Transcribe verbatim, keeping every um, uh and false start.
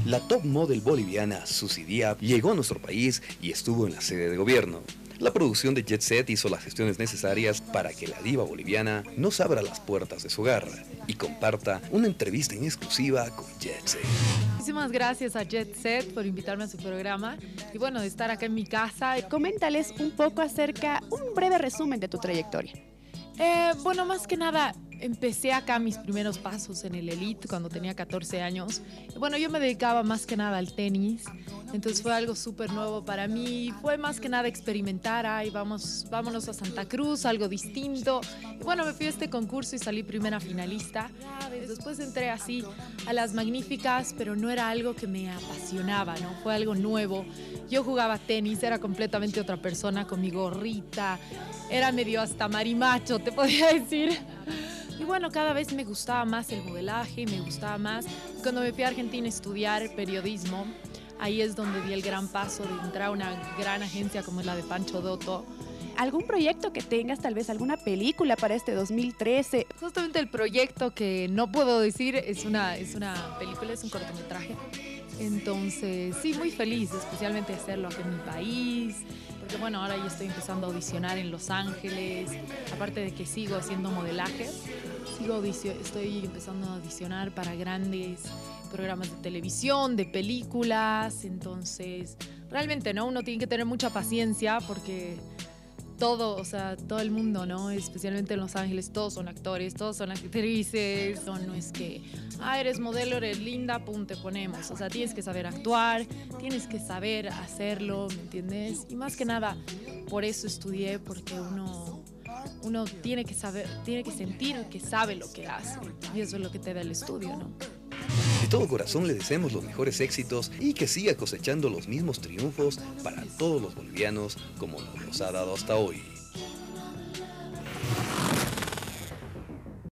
La top model boliviana Susy Diab llegó a nuestro país y estuvo en la sede de gobierno. La producción de Jet Set hizo las gestiones necesarias para que la diva boliviana nos abra las puertas de su hogar y comparta una entrevista en exclusiva con Jet Set. Muchísimas gracias a Jet Set por invitarme a su programa y bueno, de estar acá en mi casa. Coméntales un poco acerca, un breve resumen de tu trayectoria. Eh, bueno, más que nada, empecé acá mis primeros pasos en el Elite cuando tenía catorce años. Bueno, yo me dedicaba más que nada al tenis, entonces fue algo súper nuevo para mí. Fue más que nada experimentar, ay, vamos, vámonos a Santa Cruz, algo distinto. Y bueno, me fui a este concurso y salí primera finalista. Después entré así a las magníficas, pero no era algo que me apasionaba, ¿no? Fue algo nuevo. Yo jugaba tenis, era completamente otra persona con mi gorrita. Era medio hasta marimacho, te podría decir. Y bueno, cada vez me gustaba más el modelaje, me gustaba más. Cuando me fui a Argentina a estudiar periodismo, ahí es donde di el gran paso de entrar a una gran agencia como es la de Pancho Dotto. ¿Algún proyecto que tengas, tal vez alguna película para este dos mil trece? Justamente el proyecto que no puedo decir es una, es una película, es un cortometraje. Entonces, sí, muy feliz, especialmente hacerlo aquí en mi país. Porque bueno, ahora yo estoy empezando a audicionar en Los Ángeles. Aparte de que sigo haciendo modelaje, sigo audicio- estoy empezando a audicionar para grandes programas de televisión, de películas. Entonces, realmente, ¿no? Uno tiene que tener mucha paciencia porque todo, o sea, todo el mundo, ¿no? Especialmente en Los Ángeles, todos son actores, todos son actrices. No, no es que, ah, eres modelo, eres linda, pum, te ponemos. O sea, tienes que saber actuar, tienes que saber hacerlo, ¿me entiendes? Y más que nada, por eso estudié, porque uno, uno tiene que saber, tiene que sentir que sabe lo que hace. Y eso es lo que te da el estudio, ¿no? De todo corazón le deseamos los mejores éxitos y que siga cosechando los mismos triunfos para todos los bolivianos como nos los ha dado hasta hoy.